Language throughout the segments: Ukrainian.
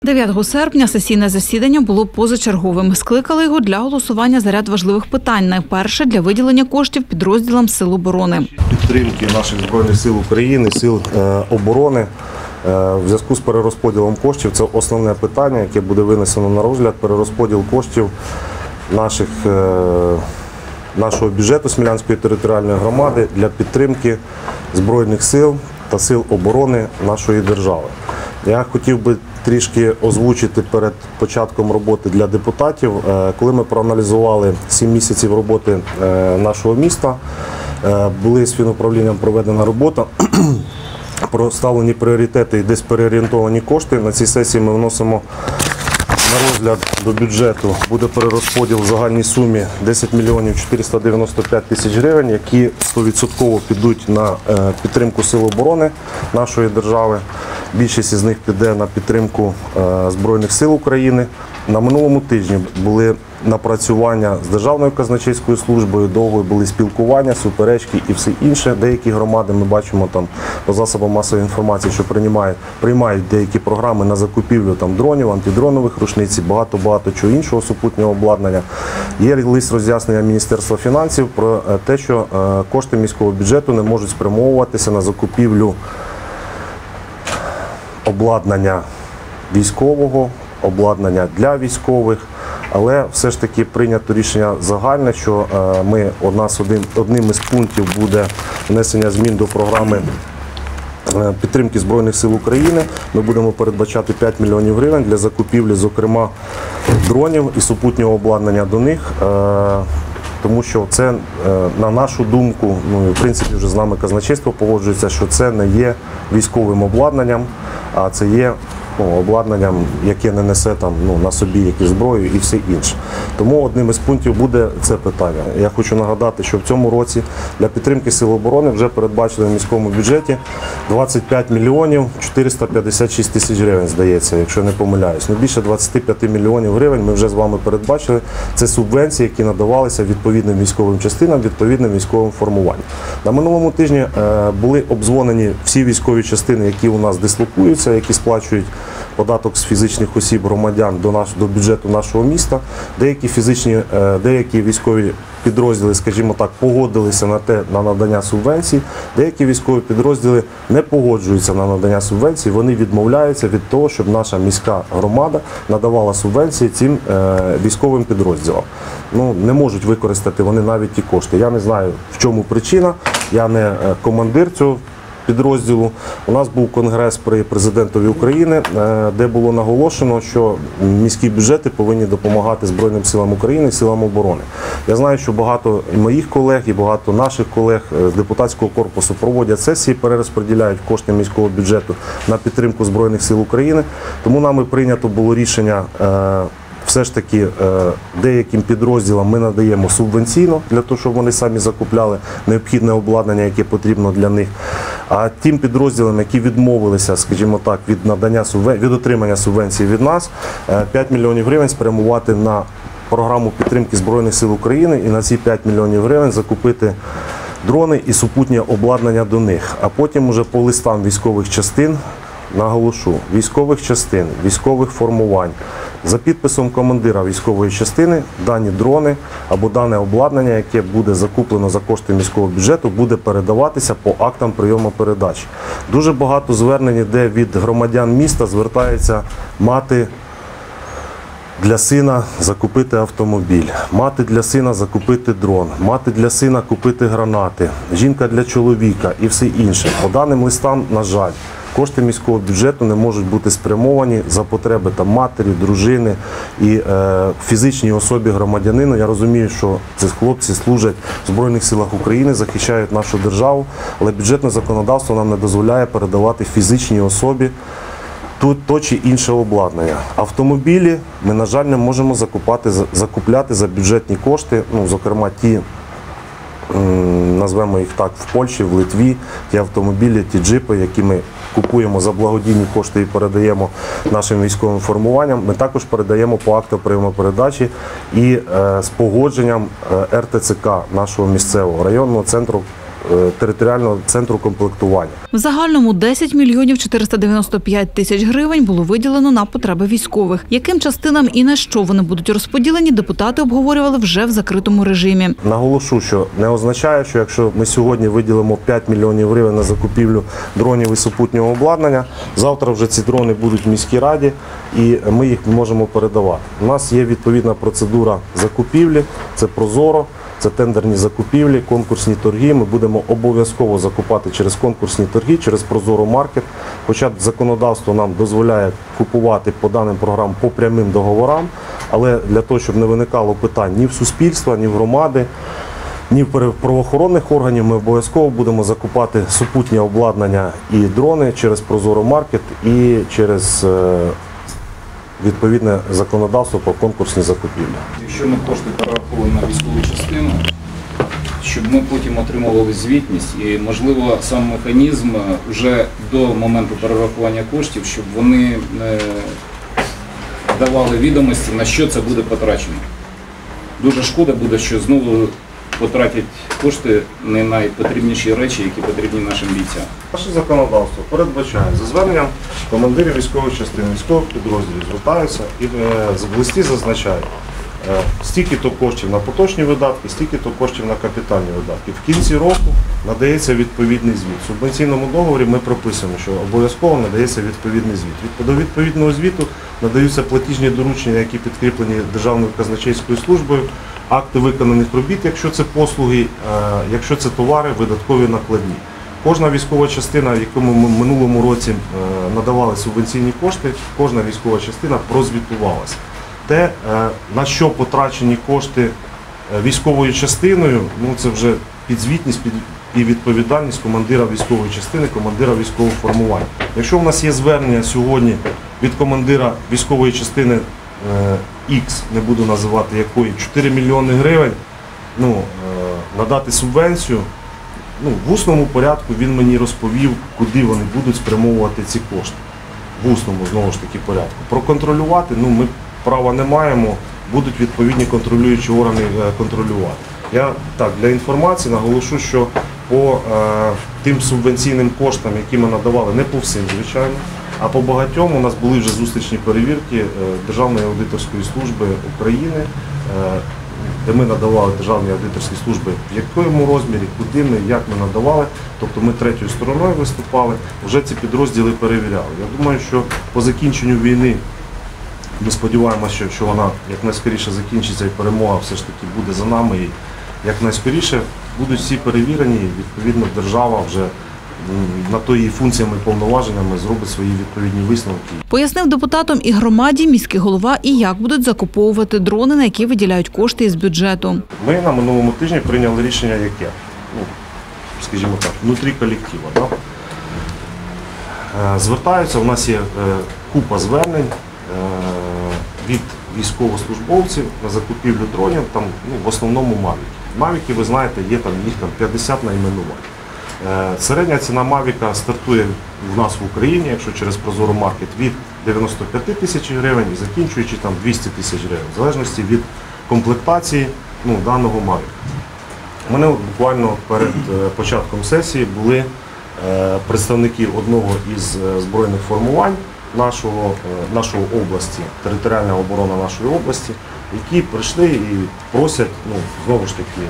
9 серпня сесійне засідання було позачерговим. Скликали його для голосування за ряд важливих питань. Найперше – для виділення коштів підрозділам Сил оборони. Підтримки наших Збройних сил України, Сил оборони в зв'язку з перерозподілом коштів – це основне питання, яке буде винесено на розгляд. Перерозподіл коштів нашого бюджету Смілянської територіальної громади для підтримки Збройних сил та Сил оборони нашої держави. Я хотів би трішки озвучити перед початком роботи для депутатів. Коли ми проаналізували 7 місяців роботи нашого міста, були з фінуправлінням проведена робота, проставлені пріоритети і десь переорієнтовані кошти. На цій сесії ми вносимо на розгляд до бюджету, буде перерозподіл в загальній сумі 10 мільйонів 495 тисяч гривень, які 100% підуть на підтримку Сил оборони нашої держави. Більшість із них піде на підтримку Збройних сил України. На минулому тижні були напрацювання з Державною казначейською службою, довго були спілкування, суперечки і все інше. Деякі громади, ми бачимо там по засобам масової інформації, що приймають деякі програми на закупівлю дронів, антидронових рушниць, багато чого іншого супутнього обладнання. Є лист роз'яснення Міністерства фінансів про те, що кошти міського бюджету не можуть спрямовуватися на закупівлю обладнання військового, обладнання для військових, але все ж таки прийнято рішення загальне, що одним із пунктів буде внесення змін до програми підтримки Збройних сил України. Ми будемо передбачати 5 мільйонів гривень для закупівлі, зокрема, дронів і супутнього обладнання до них. Тому що це, на нашу думку, в принципі, вже з нами казначейство погоджується, що це не є військовим обладнанням, а це є обладнанням, яке не несе на собі якусь зброю і все інше. Тому одним із пунктів буде це питання. Я хочу нагадати, що в цьому році для підтримки Сил оборони вже передбачили в міському бюджеті 25 мільйонів 456 тисяч гривень, здається, якщо не помиляюсь. Більше 25 мільйонів гривень ми вже з вами передбачили. Це субвенції, які надавалися відповідним військовим частинам, відповідним військовим формуванням. На минулому тижні були обдзвонені всі військові частини, які у нас дислокуються, які сплачують податок з фізичних осіб громадян до бюджету нашого міста. Деякі військові підрозділи, скажімо так, погодилися на надання субвенцій, деякі військові підрозділи не погоджуються на надання субвенцій, вони відмовляються від того, щоб наша міська громада надавала субвенції цим військовим підрозділам. Не можуть використати вони навіть ті кошти. Я не знаю, в чому причина, я не командир цього підрозділу. У нас був конгрес при президентові України, де було наголошено, що міські бюджети повинні допомагати Збройним силам України і Силам оборони. Я знаю, що багато моїх колег і багато наших колег з депутатського корпусу проводять сесії, перерозподіляють кошти міського бюджету на підтримку Збройних сил України. Тому нами прийнято було рішення все ж таки деяким підрозділам ми надаємо субвенційно, для того, щоб вони самі закупляли необхідне обладнання, яке потрібно для них. А тим підрозділам, які відмовилися, скажімо так, від отримання субвенції від нас, 5 мільйонів гривень спрямувати на програму підтримки Збройних сил України і на ці 5 мільйонів гривень закупити дрони і супутнє обладнання до них. А потім уже по листам військових частин, наголошу, військових частин, військових формувань, за підписом командира військової частини дані дрони або дане обладнання, яке буде закуплено за кошти міського бюджету, буде передаватися по актам прийому передачі. Дуже багато звернень, де від громадян міста звертається мати для сина закупити автомобіль, мати для сина закупити дрон, мати для сина купити гранати, жінка для чоловіка і все інше. По даним листам, на жаль, кошти міського бюджету не можуть бути спрямовані за потреби матері, дружини і фізичній особі громадянину. Я розумію, що ці хлопці служать в Збройних силах України, захищають нашу державу, але бюджетне законодавство нам не дозволяє передавати фізичній особі то чи інше обладнання. Автомобілі ми, на жаль, не можемо закупляти за бюджетні кошти, зокрема ті, назвемо їх так, в Польщі, в Литві, ті автомобілі, ті джипи, які ми купуємо за благодійні кошти і передаємо нашим військовим формуванням, ми також передаємо по акту прийому передачі і з погодженням РТЦК нашого місцевого районного центру територіального центру комплектування. В загальному 10 мільйонів 495 тисяч гривень було виділено на потреби військових. Яким частинам і на що вони будуть розподілені, депутати обговорювали вже в закритому режимі. Наголошу, що не означає, що якщо ми сьогодні виділимо 5 мільйонів гривень на закупівлю дронів і супутнього обладнання, завтра вже ці дрони будуть в міській раді і ми їх можемо передавати. У нас є відповідна процедура закупівлі, це ProZorro, це тендерні закупівлі, конкурсні торги. Ми будемо обов'язково закупати через конкурсні торги, через ProZorro Market. Хоча законодавство нам дозволяє купувати по даним програмам по прямим договорам, але для того, щоб не виникало питань ні в суспільства, ні в громади, ні в правоохоронних органів, ми обов'язково будемо закупати супутнє обладнання і дрони через ProZorro Market і через відповідне законодавство про конкурсні закупівлі. Якщо ми кошти перераховуємо на військову частину, щоб ми потім отримували звітність і, можливо, сам механізм вже до моменту перерахування коштів, щоб вони давали відомості, на що це буде потрачено. Дуже шкода буде, що знову потратять кошти не на найпотрібніші речі, які потрібні нашим бійцям. Наше законодавство передбачає за зверненням командирів військових частин, військових підрозділів звертаються і в листі зазначають стільки-то коштів на поточні видатки, стільки-то коштів на капітальні видатки. В кінці року надається відповідний звіт. В субвенційному договорі ми прописуємо, що обов'язково надається відповідний звіт. До відповідного звіту надаються платіжні доручення, які підкріплені Державною казначейською службою, акти виконаних робіт, якщо це послуги, якщо це товари, видаткові накладні. Кожна військова частина, в якому ми в минулому році надавали субвенційні кошти, кожна військова частина прозвітувалася. Те, на що потрачені кошти військовою частиною, це вже підзвітність і відповідальність командира військової частини, командира військового формування. Якщо в нас є звернення сьогодні від командира військової частини X, не буду називати якої, 4 мільйони гривень, надати субвенцію, в усному порядку він мені розповів, куди вони будуть спрямовувати ці кошти. В усному, знову ж таки, порядку. Проконтролювати, ми права не маємо, будуть відповідні контролюючі органи контролювати. Я так, для інформації наголошу, що по тим субвенційним коштам, які ми надавали, не по всім, звичайно, а по багатьом у нас були вже зустрічні перевірки Державної аудиторської служби України, де ми надавали Державній аудиторській службі, в якому розмірі, куди ми, як ми надавали. Тобто ми третьою стороною виступали, вже ці підрозділи перевіряли. Я думаю, що по закінченню війни ми сподіваємося, що вона якнайскоріше закінчиться і перемога все ж таки буде за нами. І якнайскоріше будуть всі перевірені і відповідно держава вже на то її функціями і повноваженнями зробить свої відповідні висновки. Пояснив депутатам і громаді міський голова, і як будуть закуповувати дрони, на які виділяють кошти із бюджету. Ми на минулому тижні прийняли рішення, яке, скажімо так, внутрі колективу. Звертаються, у нас є купа звернень від військовослужбовців на закупівлю дронів, в основному мавіки. Мавіки, ви знаєте, є їх 50 найменувань. Середня ціна мавіка стартує в нас в Україні, якщо через ProZorro Market, від 95 тисяч гривень і закінчуючи 200 тисяч гривень, в залежності від комплектації даного мавіка. У мене буквально перед початком сесії були представники одного із збройних формувань нашої області, територіальна оборона нашої області, які прийшли і просять, знову ж таки,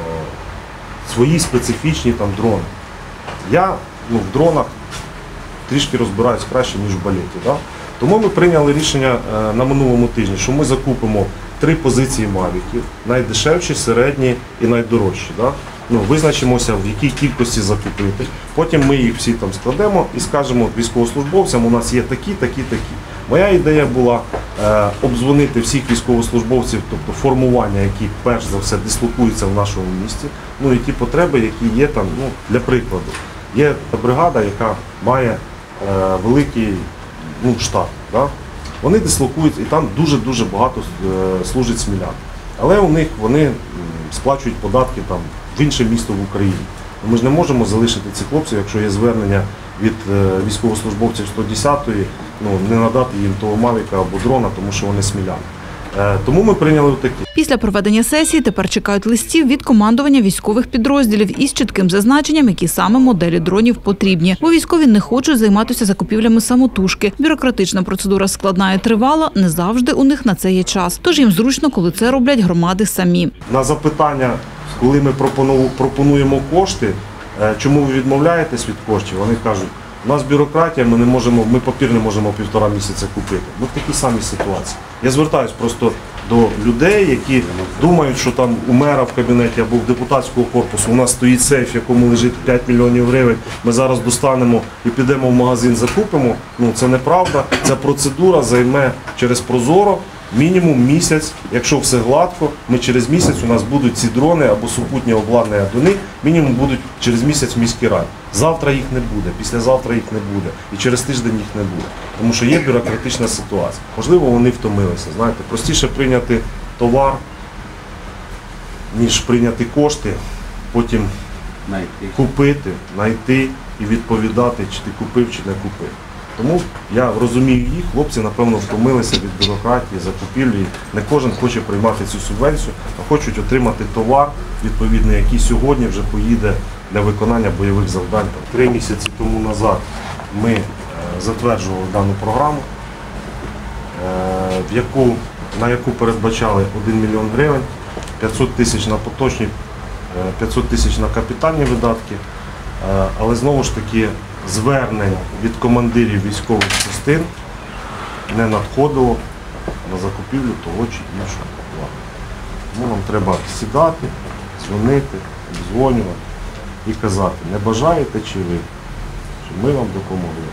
свої специфічні дрони. Я в дронах трішки розбираюсь краще, ніж в балеті. Да? Тому ми прийняли рішення на минулому тижні, що ми закупимо 3 позиції мавіків, найдешевші, середні і найдорожчі. Да? Визначимося, в якій кількості закупити. Потім ми їх всі складемо і скажемо військовослужбовцям, у нас є такі, такі, такі. Моя ідея була обдзвонити всіх військовослужбовців, тобто формування, які перш за все дислокуються в нашому місті, і ті потреби, які є там, для прикладу. Є бригада, яка має великий штат. Да? Вони дислокуються і там дуже-дуже багато служить смілян. Але вони сплачують податки в інше місто в Україні. Ми ж не можемо залишити цих хлопців, якщо є звернення від військовослужбовців 110-ї, не надати їм того мавіка або дрона, тому що вони сміляни. Тому ми прийняли такі. Після проведення сесії тепер чекають листів від командування військових підрозділів із чітким зазначенням, які саме моделі дронів потрібні. Бо військові не хочуть займатися закупівлями самотужки. Бюрократична процедура складна і тривала, не завжди у них на це є час. Тож їм зручно, коли це роблять громади самі. На запитання, коли ми пропонуємо кошти, чому ви відмовляєтесь від коштів, вони кажуть, у нас бюрократія, ми папір не можемо 1,5 місяця купити. Ми в такій самій ситуації. Я звертаюся просто до людей, які думають, що там у мера в кабінеті або в депутатського корпусу у нас стоїть сейф, в якому лежить 5 мільйонів гривень, ми зараз достанемо і підемо в магазин, закупимо. Це неправда. Ця процедура займе через Прозоро мінімум місяць. Якщо все гладко, через місяць у нас будуть ці дрони або супутнє обладнання до них, мінімум будуть через місяць в міській раді. Завтра їх не буде, післязавтра їх не буде і через тиждень їх не буде. Тому що є бюрократична ситуація. Можливо, вони втомилися. Знаєте, простіше прийняти товар, ніж прийняти кошти, потім купити, знайти і відповідати, чи ти купив, чи не купив. Тому я розумію їх, хлопці, напевно, втомилися від бюрократії, закупівлі. Не кожен хоче приймати цю субвенцію, а хочуть отримати товар, відповідний, який сьогодні вже поїде для виконання бойових завдань. 3 місяці тому назад ми затверджували дану програму, на яку передбачали 1 мільйон гривень, 500 тисяч на поточні, 500 тисяч на капітальні видатки, але знову ж таки звернень від командирів військових частин не надходило на закупівлю того чи іншого товару. Тому нам треба сідати, дзвонити, обдзвонювати і казати, не бажаєте чи ви, що ми вам допомогли.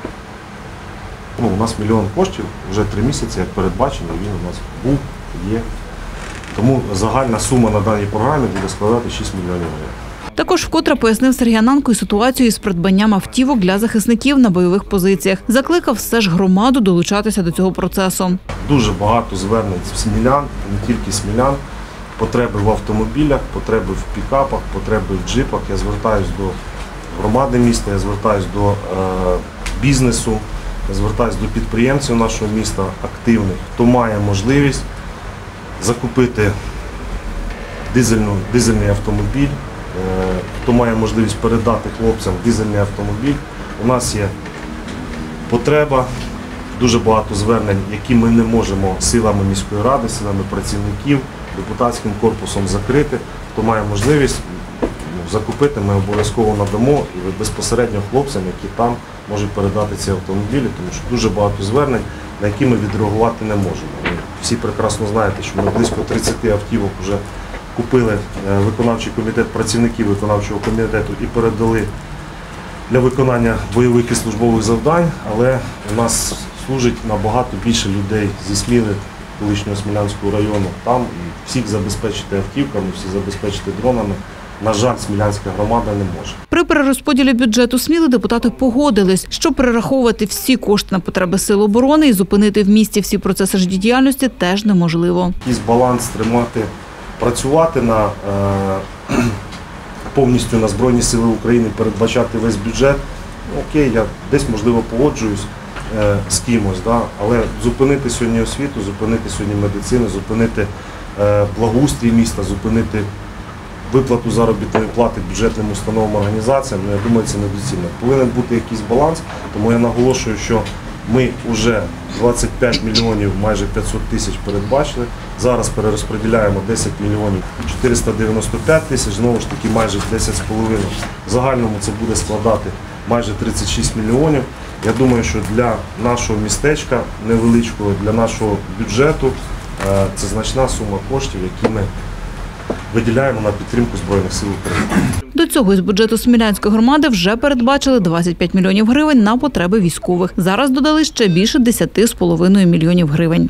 У нас 1 мільйон коштів вже 3 місяці, як передбачено, він у нас був, є. Тому загальна сума на даній програмі буде складати 6 мільйонів гривень. Також вкотре пояснив Сергій Ананко і ситуацію із придбанням автівок для захисників на бойових позиціях. Закликав все ж громаду долучатися до цього процесу. Дуже багато звернень смілян, не тільки смілян, потреби в автомобілях, потреби в пікапах, потреби в джипах. Я звертаюся до громади міста, я звертаюся до бізнесу, я звертаюся до підприємців нашого міста активних, хто має можливість закупити дизельний автомобіль, хто має можливість передати хлопцям дизельний автомобіль. У нас є потреба, дуже багато звернень, які ми не можемо силами міської ради, силами працівників, депутатським корпусом закрити. Хто має можливість закупити, ми обов'язково надамо і безпосередньо хлопцям, які там можуть передати ці автомобілі, тому що дуже багато звернень, на які ми відреагувати не можемо. Ви всі прекрасно знаєте, що ми близько 30 автівок вже купили виконавчий комітет, працівників виконавчого комітету і передали для виконання бойових і службових завдань, але у нас служить набагато більше людей зі Сміли, колишнього Смілянського району, там і всіх забезпечити автівками, всіх забезпечити дронами. На жаль, Смілянська громада не може. При перерозподілі бюджету Сміли депутати погодились, що перераховувати всі кошти на потреби Сил оборони і зупинити в місті всі процеси життєдіяльності теж неможливо. Якийсь баланс тримати, працювати повністю на Збройні Сили України, передбачати весь бюджет. Окей, я десь, можливо, погоджуюсь з кимось, але зупинити сьогодні освіту, зупинити сьогодні медицину, зупинити благоустрій міста, зупинити виплату заробітної плати бюджетним установам, організаціям, я думаю, це недоцільно. Повинен бути якийсь баланс, тому я наголошую, що ми вже 25 мільйонів, майже 500 тисяч передбачили. Зараз перерозподіляємо 10 мільйонів 495 тисяч, знову ж таки майже 10,5. В загальному це буде складати майже 36 мільйонів. Я думаю, що для нашого містечка невеличкого, для нашого бюджету це значна сума коштів, які ми виділяємо на підтримку Збройних сил України. До цього із бюджету Смілянської громади вже передбачили 25 мільйонів гривень на потреби військових. Зараз додали ще більше 10,5 мільйонів гривень.